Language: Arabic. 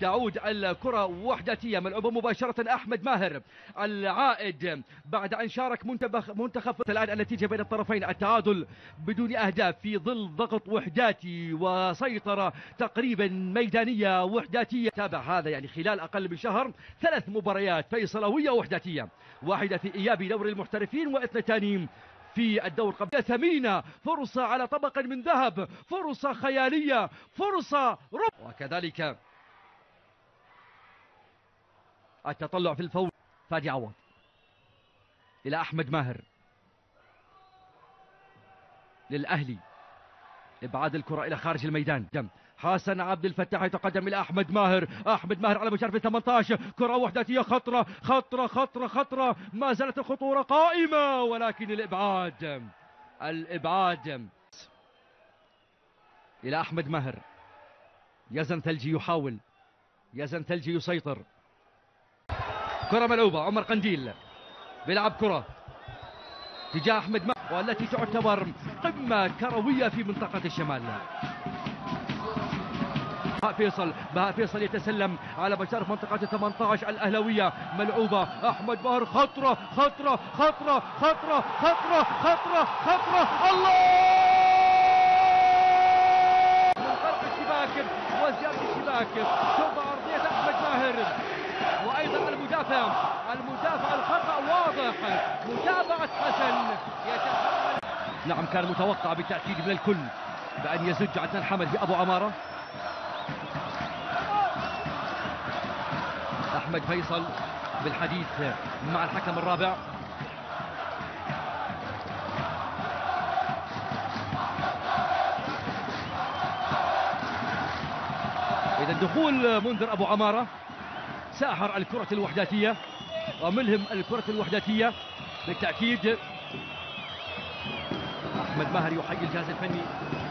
تعود الكرة وحداتية ملعوبة مباشرة. أحمد ماهر العائد بعد أن شارك منتخب. الآن النتيجة بين الطرفين التعادل بدون أهداف في ظل ضغط وحداتي وسيطرة تقريبا ميدانية وحداتية. تابع هذا يعني خلال أقل من شهر 3 مباريات فيصلوية وحداتية، واحدة في إياب دوري المحترفين واثنتان في الدور قبل. ثمينة، فرصة على طبق من ذهب، فرصة خيالية، فرصة وكذلك التطلع في الفوز. فادي عوض إلى أحمد ماهر للأهلي، إبعاد الكرة إلى خارج الميدان. حسن عبد الفتاح يتقدم إلى أحمد ماهر، أحمد ماهر على مشارف 18، كرة وحداتية خطرة خطرة خطرة خطرة، ما زالت الخطورة قائمة ولكن الإبعاد إلى أحمد ماهر. يزن ثلجي يحاول، يزن ثلجي يسيطر، كرة ملعوبة. عمر قنديل بيلعب كرة تجاه أحمد ماهر والتي تعتبر قمة كروية في منطقة الشمال. بهاء فيصل يتسلم على مشارف منطقة 18 الأهلاوية، ملعوبة. أحمد ماهر خطرة خطرة خطرة خطرة خطرة خطرة خطرة، الله من طرف الشباك وزيادة الشباك. شوف أرضية أحمد ماهر وأيضا المدافع الخطأ واضح. متابعة حسن يتحمل. نعم كان متوقع بالتأكيد من الكل بأن يزج عدنان حمد في أبو عمارة. أحمد فيصل بالحديث مع الحكم الرابع. إذا دخول منذر أبو عمارة ساحر الكرة الوحداتية وملهم الكرة الوحداتية بالتأكيد. أحمد ماهر يحيي الجهاز الفني